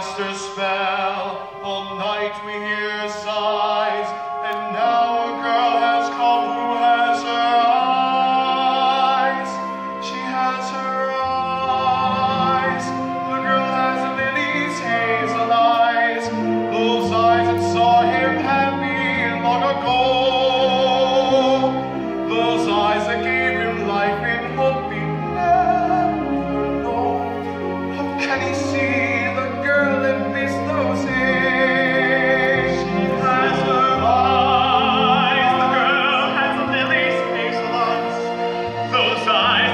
cast her spell. All night we hear sighs, and now a girl has come who has her eyes. She has her eyes. The girl has Lily's hazel eyes, those eyes that saw him happy long ago. Those eyes that gave him life in hope he never known. How can he see the girl that missed those eyes? She has her eyes. The girl has Lily's hazel eyes. Those eyes